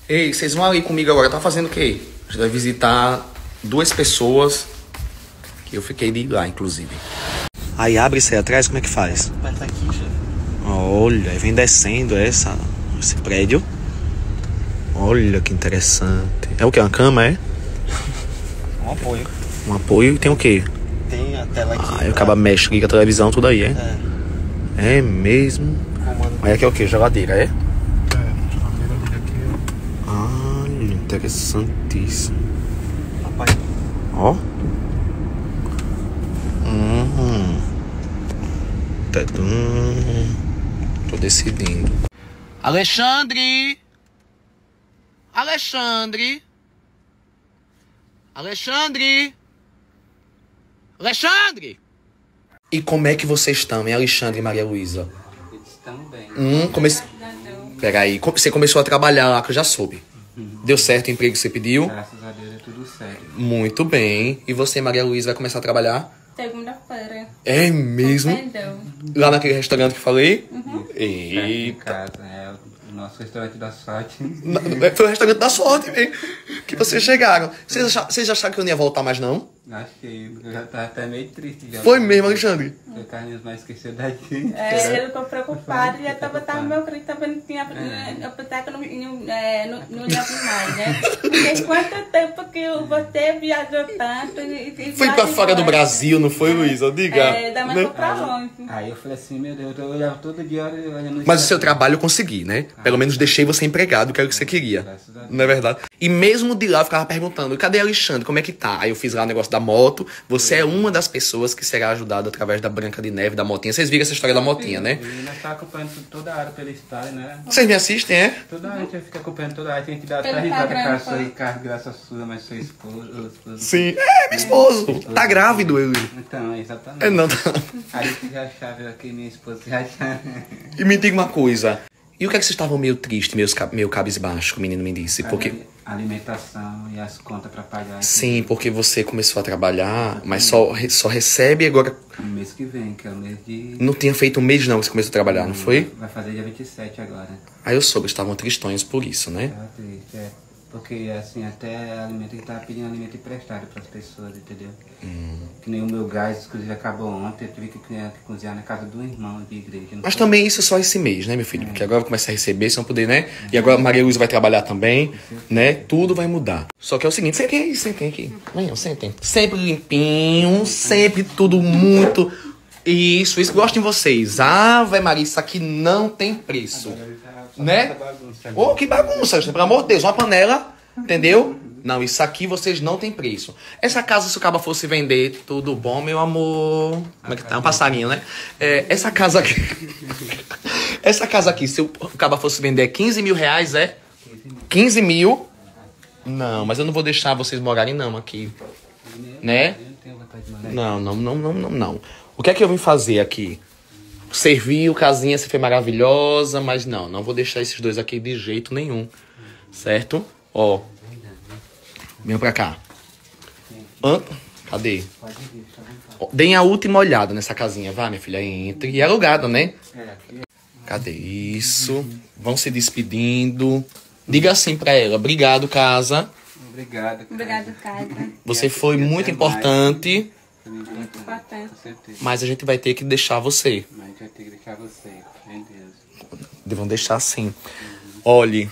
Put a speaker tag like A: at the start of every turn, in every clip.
A: Ei, vocês vão ali comigo agora, tá fazendo o quê? A gente vai visitar 2 pessoas que eu fiquei de ir lá, inclusive. Aí abre isso aí atrás, como é que faz?
B: Aperta aqui, chefe.
A: Olha, aí vem descendo esse prédio. Olha que interessante. É o que? Uma cama, é?
B: Um apoio.
A: Um apoio e tem o quê?
B: Tem a tela aqui.
A: Ah, aí acaba mexe, liga a televisão, tudo aí, é? É mesmo.
B: Comando.
A: Aí aqui é o quê? Geladeira, é?
B: Geladeira dele aqui.
A: Olha, interessantíssimo.
B: Papai.
A: Ó. Tô decidindo. Alexandre! Alexandre! Alexandre! Alexandre! E como é que vocês estão, hein, Alexandre e Maria Luísa?
B: Eles estão bem.
A: Peraí, você começou a trabalhar lá, que eu já soube. Deu certo o emprego que você pediu?
B: Graças a Deus é tudo certo.
A: Muito bem. E você, Maria Luísa, vai começar a trabalhar?
C: Segunda-feira.
A: É mesmo?
C: Entendeu?
A: Lá naquele restaurante que eu falei?
B: Em
A: Eita.
B: casa, é o nosso restaurante da sorte.
A: Foi o restaurante da sorte mesmo. Que vocês chegaram. Vocês acharam que eu não ia voltar mais, não?
B: Acho que eu já tava até meio triste. Já.
A: Foi mesmo, Alexandre.
B: O Carlinhos mais esqueceu da gente.
C: Ele ficou preocupado e já tava meu filho também não tinha. Eu pensava que não ia vir mais, né? Porque quanto tempo que você viajou tanto e
A: Foi pra fora do Brasil, não foi, Luísa? Diga.
C: Da mais pra longe.
B: Aí eu falei assim, meu Deus, eu olhava todo dia olhando.
A: Mas o seu trabalho eu consegui, né? Pelo menos deixei você empregado, que era o que você queria.
B: Graças a Deus.
A: Não é verdade? E mesmo de lá eu ficava perguntando, cadê Alexandre? Como é que tá? Aí eu fiz lá o negócio da moto. Você é uma das pessoas que será ajudada através da Branca de Neve, da motinha. Vocês viram essa história da motinha, né?
B: E nós tá acompanhando toda a hora pela história, né?
A: Vocês me assistem, é?
B: Toda a gente fica acompanhando toda a hora. Tem que dar
C: Pelo
B: até risada com a
C: Instagram,
B: sua
C: foi.
B: Ricardo, graças a sua, mas sua esposa.
A: Sim. É, meu esposo. Tá grávido, ele.
B: Então, exatamente.
A: É, não.
B: Aí você já achava que minha esposa já achava.
A: E me diga uma coisa. E o que é que vocês estavam meio triste, meio cabisbaixo, o menino me disse? Porque...
B: A alimentação e as contas pra pagar.
A: Sim, porque você começou a trabalhar, mas só recebe agora...
B: No mês que vem, que é o mês de...
A: Não tinha feito um mês não que você começou a trabalhar, não foi?
B: Vai fazer dia 27 agora.
A: Aí eu soube, estavam tristões por isso, né?
B: Tava triste, é. Porque, assim, até alimento, ele tava pedindo alimento emprestado pras pessoas, entendeu? Que nem o meu gás, inclusive, acabou ontem. Eu tive que cozinhar na casa de um irmão de igreja. Não
A: Mas
B: foi?
A: também isso é só esse mês, né, meu filho? Porque agora vai começar a receber, vocês vão poder, né? E agora a Maria Luísa vai trabalhar também, né? Tudo vai mudar. Só que é o seguinte, sentem aqui. Venham, sentem. Sempre limpinho, sempre tudo muito... Isso, gosto em vocês. Ave Maria, isso aqui não tem preço. Né? Oh, que bagunça, pelo amor de Deus, uma panela, entendeu? Não, isso aqui vocês não tem preço. Essa casa, se o caba fosse vender, tudo bom, meu amor? Como é que tá? Um passarinho, né? Essa casa aqui. Essa casa aqui, se o caba fosse vender 15 mil reais, 15 mil? Não, mas eu não vou deixar vocês morarem não aqui. Né? Não. O que é que eu vim fazer aqui? Serviu, casinha, você foi maravilhosa, mas não vou deixar esses dois aqui de jeito nenhum, certo? Ó, venham pra cá. Cadê? Ó, deem a última olhada nessa casinha, vá, minha filha, entre. E é alugada, né? Cadê isso? Vão se despedindo. Diga assim pra ela, obrigado, casa.
B: Obrigado, cara.
C: Obrigado, casa.
A: Você foi muito importante,
C: Muito importante.
B: Com certeza.
A: mas a gente vai ter que deixar você.
B: Mas a gente vai ter que deixar você, meu Deus.
A: Vão deixar assim. Olhe.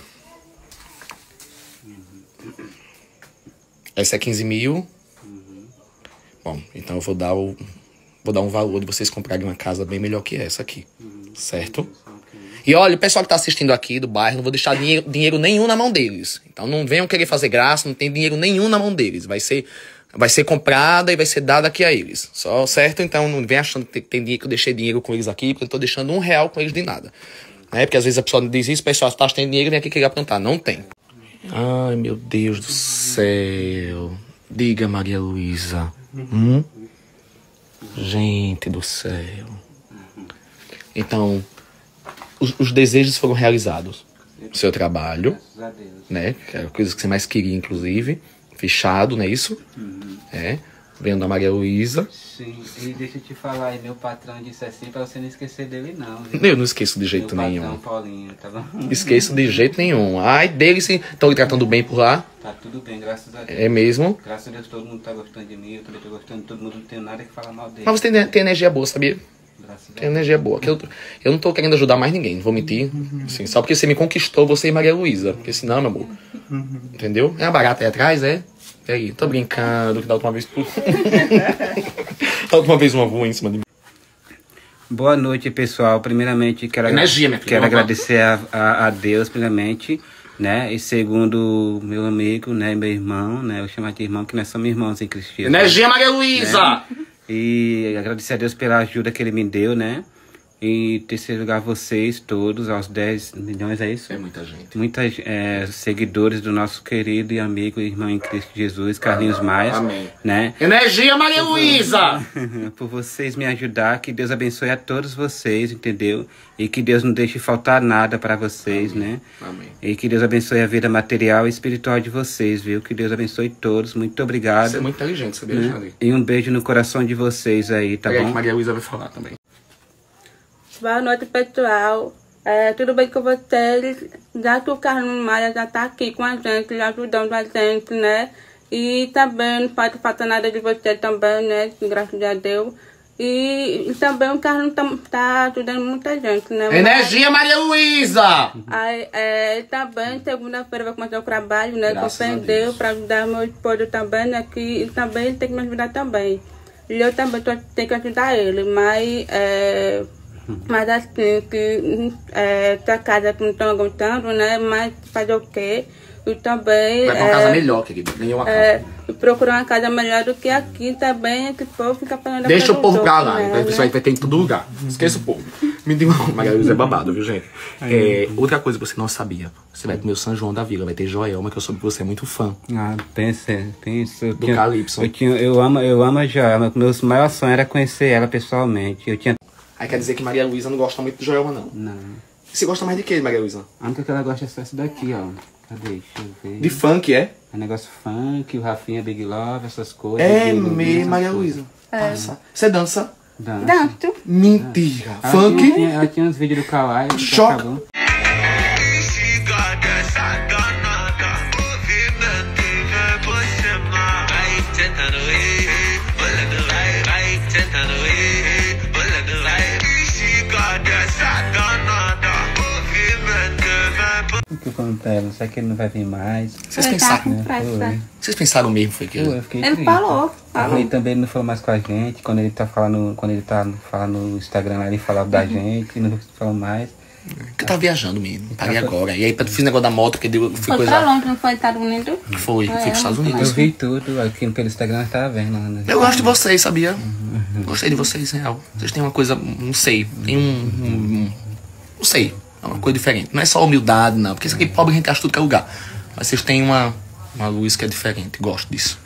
A: Essa é 15 mil. Bom, então eu vou dar um valor de vocês comprarem uma casa bem melhor que essa aqui. Certo? E olha, o pessoal que tá assistindo aqui do bairro, não vou deixar dinheiro nenhum na mão deles. Então não venham querer fazer graça, não tem dinheiro nenhum na mão deles. Vai ser comprada e vai ser dada aqui a eles. Só, certo? Então não vem achando que tem dinheiro, que eu deixei dinheiro com eles aqui, porque eu não tô deixando R$1 com eles de nada. Né? Porque às vezes a pessoa diz isso, o pessoal tá tem dinheiro e vem aqui querer plantar. Não tem. Ai, meu Deus do céu. Diga, Maria Luísa. Gente do céu. Então, os desejos foram realizados. O seu trabalho,
B: Graças a Deus.
A: né? Que era a coisa que você mais queria, inclusive. Fechado, não é isso? Vendo a Maria Luísa.
B: Sim, e deixa eu te falar aí, meu patrão disse assim pra você não esquecer dele não, viu?
A: Eu não esqueço de jeito
B: meu
A: nenhum.
B: Patrão Paulinho, tá bom?
A: Esqueço de jeito nenhum. Ai, dele sim. Estão lhe tratando bem por lá?
B: Tá tudo bem, graças a Deus.
A: É mesmo?
B: Graças a Deus todo mundo tá gostando de mim, eu também tô gostando de todo mundo, não tenho nada que falar mal dele.
A: Mas você tem energia boa, sabia?
B: Graças a
A: Tem
B: Deus.
A: energia boa. Que eu não tô querendo ajudar mais ninguém, não vou mentir. Assim, só porque você me conquistou, você e Maria Luísa. Porque senão, meu amor. Entendeu? É uma barata aí atrás, é? Peraí, tô brincando, que da última vez. Da última vez uma voa em cima de mim.
B: Boa noite, pessoal. Primeiramente, quero,
A: Energia, minha filha.
B: quero agradecer a Deus, primeiramente, né? E segundo meu amigo, né? Meu irmão, né? Eu chamo de irmão, que nós somos irmãos em Cristo.
A: Energia, Maria Luísa!
B: E agradecer a Deus pela ajuda que ele me deu, né? E em terceiro lugar, vocês todos, aos 10 milhões, é isso?
A: É muita gente.
B: Muitos seguidores do nosso querido e amigo irmão em Cristo Jesus, Carlinhos Maia.
A: Amém.
B: Né?
A: Energia, Maria Luísa!
B: Por vocês me ajudar, que Deus abençoe a todos vocês, entendeu? E que Deus não deixe faltar nada para vocês,
A: Amém.
B: né?
A: Amém.
B: E que Deus abençoe a vida material e espiritual de vocês, viu? Que Deus abençoe todos. Muito obrigado.
A: Você é muito inteligente, sabia,
B: Né?
A: Alexandre?
B: E um beijo no coração de vocês aí, tá
A: Peraí que
B: bom?
A: Maria Luísa vai falar também.
C: Boa noite, pessoal. Tudo bem com vocês? Já que o Carlos Maia já tá aqui com a gente, ajudando a gente, né? E também não pode faltar nada de você também, né? Graças a Deus. E também o Carlos tá ajudando muita gente, né?
A: Energia, Maria Luísa!
C: Aí, também, segunda-feira vai começar o trabalho, né?
A: Graças a
C: Compreendeu
A: Deus.
C: para ajudar meu esposo também, né? Que ele também tem que me ajudar também. E eu também tenho que ajudar ele, mas assim, que essa casa que não estão aguentando, né? Mas fazer o quê? E também
A: Vai pra uma casa melhor, querida. Nem uma casa.
C: procurar uma casa melhor do que aqui também, que o povo fica falando.
A: Deixa o povo pra lá,
C: né?
A: então o pessoal vai ter em todo lugar. Esqueça o povo. Me diga uma coisa, Maria Luísa é babado, viu, gente? Outra coisa que você não sabia. Você vai comer o São João da Vila, vai ter Joelma, que eu soube que você é muito fã.
B: Ah, pensa.
A: Do Calypso.
B: Eu amo a Joelma. Meu maior sonho era conhecer ela pessoalmente. Eu tinha...
A: Aí quer dizer que Maria Luísa não gosta muito de Joelma, não.
B: Não.
A: Você gosta mais de quê, Maria Luísa?
B: A única que ela gosta é só essa daqui, ó. Cadê? Deixa eu ver.
A: De funk, é?
B: É negócio funk, o Rafinha Big Love, essas coisas.
A: É
B: Big Love,
A: mesmo,
B: essas
A: Maria
B: coisas.
A: Luísa. Passa. Você dança?
B: Dança.
C: Tanto.
A: Mentira.
B: Ela
A: Funk?
B: Ela tinha uns vídeos do Kawaii. que
A: Choca.
B: acabou. O que eu falei pra ela? Será que ele não vai vir mais?
A: Vocês
C: Ele tá
A: pensaram?
C: com pressa.
A: Vocês pensaram mesmo, foi que...
B: Pô, eu fiquei
C: Ele
B: triste.
C: falou.
B: Aí também ele não falou mais com a gente. Quando ele tá falando no Instagram lá, ele falava da gente, não falou mais.
A: Porque eu tava viajando mesmo, parei agora. E aí fiz negócio da moto, que deu, fui
C: Foi
A: coisa...
C: pra longe, não foi Estados Unidos?
A: Fui pros Estados
B: Eu
A: Unidos.
B: vi tudo aqui pelo Instagram, eu tava vendo. Né?
A: Eu gosto de vocês, sabia? Gostei de vocês, real. Vocês têm uma coisa, não sei, tem não sei, é uma coisa diferente. Não é só humildade, não, porque isso aqui pobre a gente acha tudo que é lugar. Mas vocês têm uma luz que é diferente, gosto disso.